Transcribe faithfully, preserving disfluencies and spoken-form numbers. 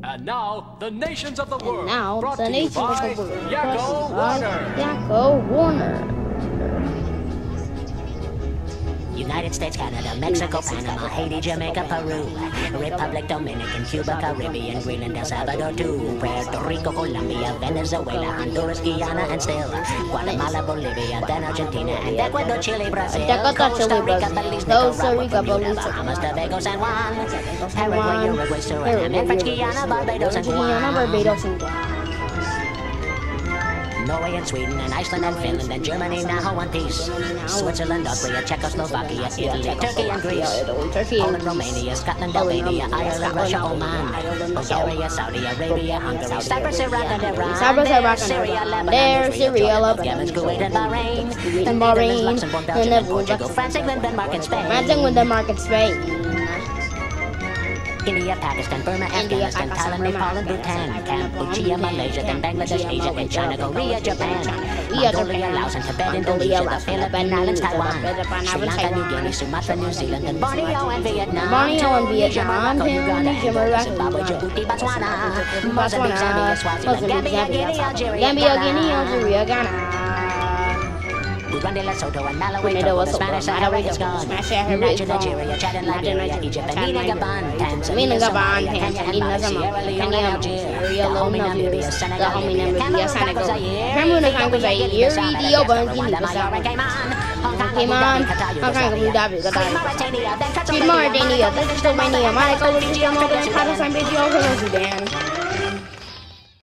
And now, the nations of the And world. now, brought the to you nations of by the world. Yakko Brought to you by Warner. Yakko Warner. United States, Canada, Mexico, Panama, Haiti, Jamaica, Peru, Republic, Dominican, Cuba, Caribbean, Greenland, El Salvador, too, Puerto Rico, Colombia, Venezuela, Honduras, Guyana, and still Guatemala, Bolivia, then Argentina, and Ecuador, Chile, Brazil, Costa Rica, Belize, Nicaragua, Bermuda, Bahamas, Tobago, San Juan, Paraguay, Uruguay, Suriname, and French Guiana, Barbados, and Guam. Norway and Sweden and Iceland and Finland and Germany now one piece. Switzerland, Austria, Czechoslovakia, Italy, Turkey and Greece. Poland, Romania, Scotland, Albania, Ireland, Russia, Oman, Bulgaria, Saudi Arabia, Hungary, Cyprus, Iraq and Iran. Cyprus, Iraq, Syria, there, Lebanon, Syria, Lebanon, Lebanon, Kuwait and Bahrain. and Bahrain, Luxembourg, Belgium and Portugal, France, England, Denmark and Spain. France, England, Denmark, and Spain. India, Pakistan, Burma, India, Afghanistan, Pakistan, Thailand, Nepal, and Burma, Bhutan, Afghanistan, Cambodia, Malaysia, then Bangladesh, Asia, then China, Korea, Japan, Mongolia, Laos, and Tibet, Indonesia, the Philippine Islands, Taiwan, Sri Lanka, New Guinea, Sumatra, New Zealand, then Borneo and Vietnam, Borneo and Vietnam, Morocco, Uganda, Tunisia, Angola, Morocco, Zimbabwe, Uganda, Djibouti, Botswana, Mozambique, Botswana, Zambia, Swaziland, Gambia, Guinea, Algeria, Gambia, Guinea, Ghana, Algeria, Ghana. Burundi, Lesotho, and Malawi, Grenada, Togo, the Lesotho, Spanish Malawi, Sahara is Togo, gone. Spanish Sahara is Niger, gone. Nigeria, Chad and Liberia, Egypt, Benin, Gabon, Tanzania, Gabon, Somalia, Kenya, and Tanzania, Mali, Sierra Somalia, Leone, Kenya, Algeria, Sierra Leone, Dahomey, Algeria, Namibia, Senegal, Dahomey, Libya, Namibia, Cameroon, Senegal, Congo, Zaire, Cameroon, Congo, Zaire, Ethiopia, South Ethiopia, Africa, Guinea, Rwanda, Bissau, Mayotte, Cayman, Hong Kong, Cayman, Abu Dhabi, Qatar, Hong Kong, Abu Dhabi, Yugoslavia, Qatar, Mauritania, then Mauritania, then Slovenia, Monaco, Sudan, Kazakhstan, Beijing, Sudan.